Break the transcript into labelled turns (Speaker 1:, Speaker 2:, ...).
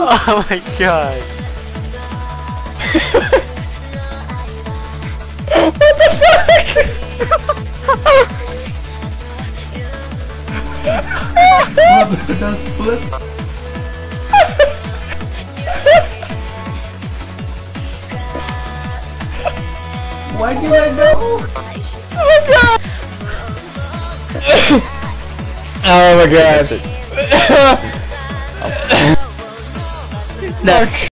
Speaker 1: Oh my god.
Speaker 2: What the fuck?
Speaker 3: That split. Why did I know?
Speaker 2: Oh god! Oh my god.
Speaker 1: No.